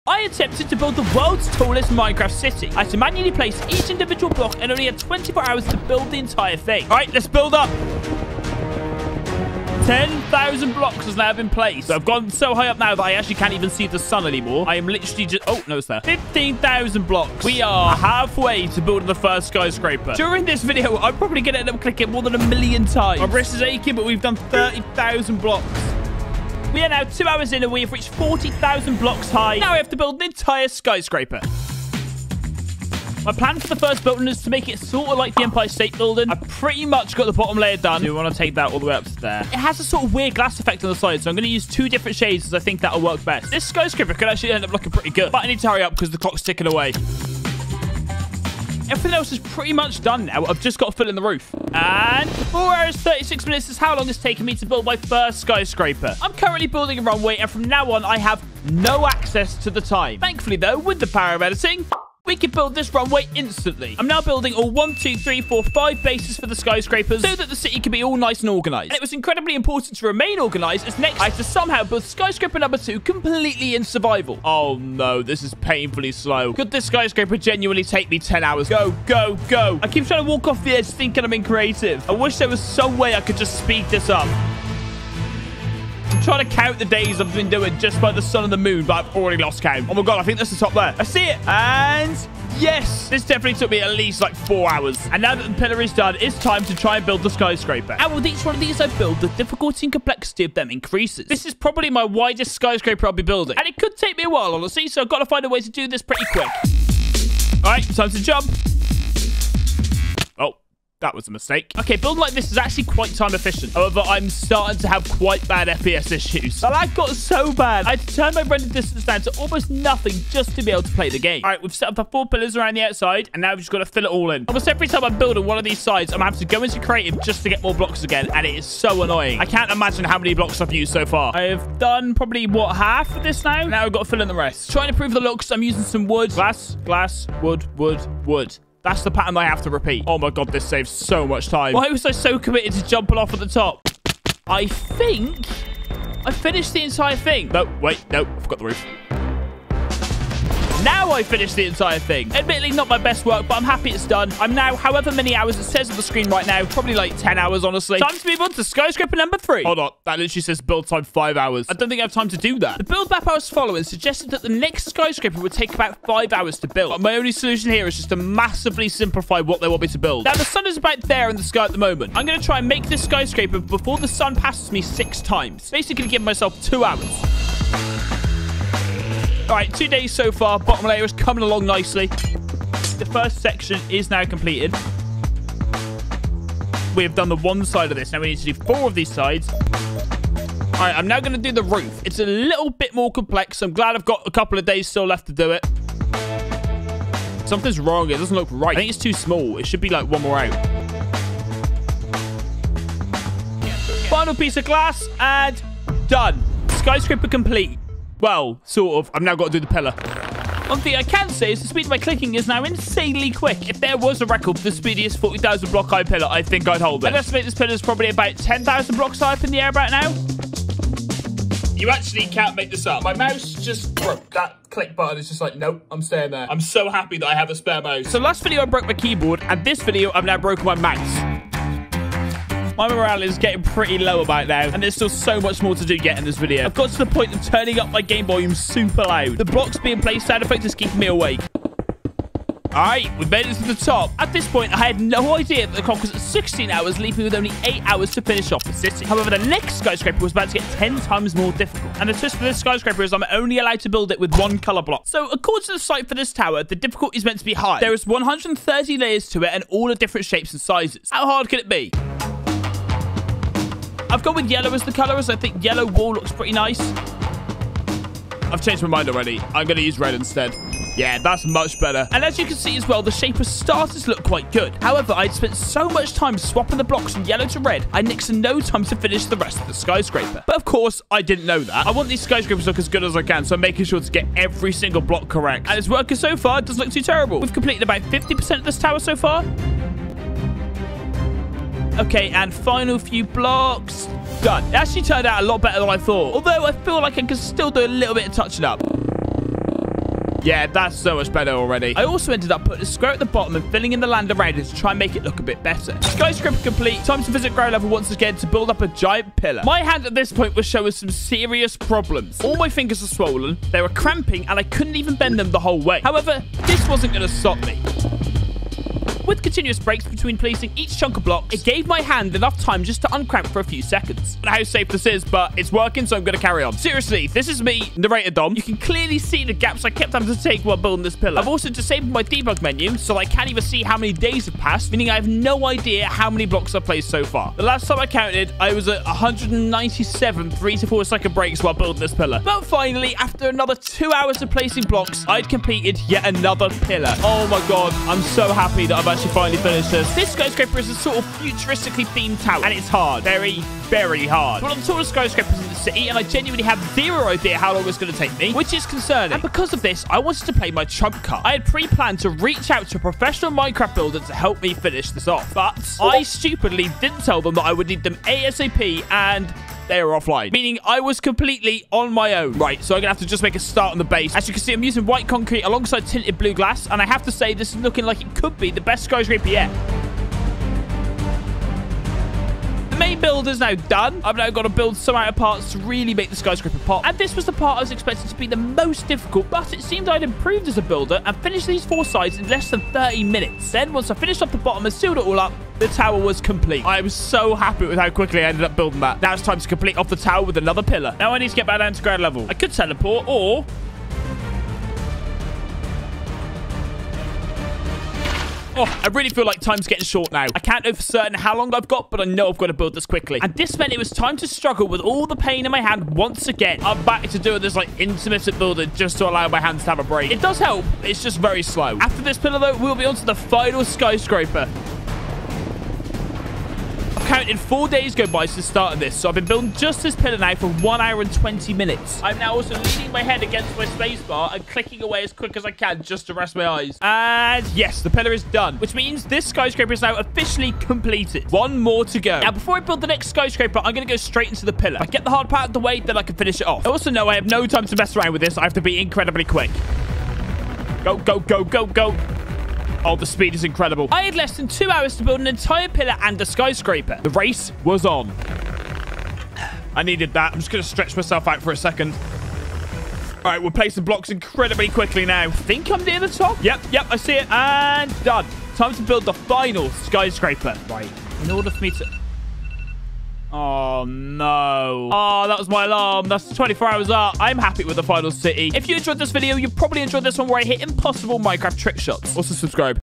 I attempted to build the world's tallest Minecraft city. I had to manually place each individual block and only had 24 hours to build the entire thing. All right, let's build up. 10,000 blocks has now been placed. So I've gone so high up now that I actually can't even see the sun anymore. I am literally just... Oh, no, it's there. 15,000 blocks. We are halfway to building the first skyscraper. During this video, I'm probably going to end up clicking more than 1,000,000 times. My wrist is aching, but we've done 30,000 blocks. We are now 2 hours in and we have reached 40,000 blocks high. Now we have to build an entire skyscraper. My plan for the first building is to make it sort of like the Empire State Building. I've pretty much got the bottom layer done. So we want to take that all the way up to there. It has a sort of weird glass effect on the side, so I'm going to use 2 different shades as I think that'll work best. This skyscraper could actually end up looking pretty good, but I need to hurry up because the clock's ticking away. Everything else is pretty much done now. I've just got to fill in the roof. And 4 hours, 36 minutes is how long it's taken me to build my first skyscraper. I'm currently building a runway, and from now on, I have no access to the time. Thankfully, though, with the power of editing, we can build this runway instantly. I'm now building all 1, 2, 3, 4, 5 bases for the skyscrapers so that the city can be all nice and organized. And it was incredibly important to remain organized as next I had to somehow build skyscraper number 2 completely in survival. Oh no, this is painfully slow. Could this skyscraper genuinely take me 10 hours? Go, go, go. I keep trying to walk off the edge thinking I'm in creative. I wish there was some way I could just speed this up. I'm trying to count the days I've been doing just by the sun and the moon, but I've already lost count. Oh my god, I think that's the top there. I see it. And yes, this definitely took me at least like 4 hours. And now that the pillar is done, it's time to try and build the skyscraper. And with each one of these I build, the difficulty and complexity of them increases. This is probably my widest skyscraper I'll be building. And it could take me a while, honestly, so I've got to find a way to do this pretty quick. All right, time to jump. Oh. That was a mistake. Okay, building like this is actually quite time efficient. However, I'm starting to have quite bad FPS issues. The lag got so bad, I had to turn my render distance down to almost nothing just to be able to play the game. All right, we've set up the 4 pillars around the outside, and now we've just got to fill it all in. Almost every time I'm building one of these sides, I'm having to go into creative just to get more blocks again, and it is so annoying. I can't imagine how many blocks I've used so far. I've done probably, what, half of this now? Now I've got to fill in the rest. Trying to improve the looks, I'm using some wood. Glass, glass, wood, wood, wood. That's the pattern I have to repeat. Oh my god, this saves so much time. Why was I so committed to jumping off at the top? I think I finished the entire thing. No, wait, no, I forgot the roof. Now I finished the entire thing. Admittedly, not my best work, but I'm happy it's done. I'm now, however many hours it says on the screen right now, probably like 10 hours, honestly. Time to move on to skyscraper number 3. Hold on, that literally says build time 5 hours. I don't think I have time to do that. The build map I was following suggested that the next skyscraper would take about 5 hours to build. But my only solution here is just to massively simplify what they want me to build. Now, the sun is about there in the sky at the moment. I'm going to try and make this skyscraper before the sun passes me 6 times. Basically, give myself 2 hours. All right, 2 days so far. Bottom layer is coming along nicely. The first section is now completed. We have done the one side of this. Now we need to do 4 of these sides. All right, I'm now going to do the roof. It's a little bit more complex. I'm glad I've got a couple of days still left to do it. Something's wrong. It doesn't look right. I think it's too small. It should be like one more out. Final piece of glass and done. Skyscraper complete. Well, sort of. I've now got to do the pillar. One thing I can say is the speed of my clicking is now insanely quick. If there was a record for the speediest 40,000 block high pillar, I think I'd hold it. I'd estimate this pillar is probably about 10,000 blocks high up in the air about now. You actually can't make this up. My mouse just broke. That click button is just like, nope, I'm staying there. I'm so happy that I have a spare mouse. So last video I broke my keyboard, and this video I've now broken my mouse. My morale is getting pretty low about now, and there's still so much more to do yet in this video. I've got to the point of turning up my game volume super loud. The blocks being placed sound effect is keeping me awake. All right, we've made it to the top. At this point, I had no idea that the clock was at 16 hours, leaving me with only 8 hours to finish off the city. However, the next skyscraper was about to get 10 times more difficult. And the twist for this skyscraper is I'm only allowed to build it with 1 color block. So according to the site for this tower, the difficulty is meant to be high. There is 130 layers to it and all are different shapes and sizes. How hard can it be? I've gone with yellow as the color, as I think yellow wall looks pretty nice. I've changed my mind already. I'm going to use red instead. Yeah, that's much better. And as you can see as well, the shape of starters look quite good. However, I'd spent so much time swapping the blocks from yellow to red, I next to no time to finish the rest of the skyscraper. But of course, I didn't know that. I want these skyscrapers to look as good as I can, so I'm making sure to get every single block correct. And it's working so far, it doesn't look too terrible. We've completed about 50% of this tower so far. Okay, and final few blocks. Done. It actually turned out a lot better than I thought. Although I feel like I can still do a little bit of touching up. Yeah, that's so much better already. I also ended up putting a square at the bottom and filling in the land around it to try and make it look a bit better. Skyscraper complete. Time to visit ground level once again to build up a giant pillar. My hand at this point was showing some serious problems. All my fingers are swollen, they were cramping, and I couldn't even bend them the whole way. However, this wasn't going to stop me. With continuous breaks between placing each chunk of blocks, it gave my hand enough time just to uncramp for a few seconds. I don't know how safe this is, but it's working, so I'm going to carry on. Seriously, this is me, Narrator Dom. You can clearly see the gaps I kept having to take while building this pillar. I've also disabled my debug menu, so I can't even see how many days have passed, meaning I have no idea how many blocks I've placed so far. The last time I counted, I was at 197 3 to 4 second breaks while building this pillar. But finally, after another 2 hours of placing blocks, I'd completed yet another pillar. Oh my god, I'm so happy that I've actually finally finished this. This skyscraper is a sort of futuristically themed tower, and it's hard. Very, very hard. One of the tallest skyscrapers in the city, and I genuinely have zero idea how long it's going to take me, which is concerning. And because of this, I wanted to play my trump card. I had pre-planned to reach out to a professional Minecraft builder to help me finish this off, but I stupidly didn't tell them that I would need them ASAP, and they were offline, meaning I was completely on my own. Right, so I'm gonna have to just make a start on the base. As you can see, I'm using white concrete alongside tinted blue glass, and I have to say this is looking like it could be the best skyscraper yet. The main build is now done. I've now got to build some outer parts to really make the skyscraper pop. And this was the part I was expecting to be the most difficult, but it seemed I'd improved as a builder and finished these 4 sides in less than 30 minutes. Then, once I finished off the bottom and sealed it all up, the tower was complete. I was so happy with how quickly I ended up building that. Now it's time to complete off the tower with another pillar. Now I need to get back down to ground level. I could teleport, or oh, I really feel like time's getting short now. I can't know for certain how long I've got, but I know I've got to build this quickly. And this meant it was time to struggle with all the pain in my hand once again. I'm back to doing this like intermittent building just to allow my hands to have a break. It does help, it's just very slow. After this pillar though, we'll be on to the final skyscraper. I've counted 4 days go by since starting this, so I've been building just this pillar now for 1 hour and 20 minutes. I'm now also leaning my head against my spacebar and clicking away as quick as I can just to rest my eyes. And yes, the pillar is done, which means this skyscraper is now officially completed. 1 more to go. Now, before I build the next skyscraper, I'm going to go straight into the pillar. If I get the hard part out of the way, then I can finish it off. I also know I have no time to mess around with this. I have to be incredibly quick. Go, go, go, go, go. Oh, the speed is incredible. I had less than 2 hours to build an entire pillar and a skyscraper. The race was on. I needed that. I'm just going to stretch myself out for a second. All right, we're placing blocks incredibly quickly now. I think I'm near the top. Yep, I see it. And done. Time to build the final skyscraper. Right, in order for me to... Oh, no. Oh, that was my alarm. That's 24 hours up. I'm happy with the final city. If you enjoyed this video, you probably enjoyed this one where I hit impossible Minecraft trick shots. Also, subscribe.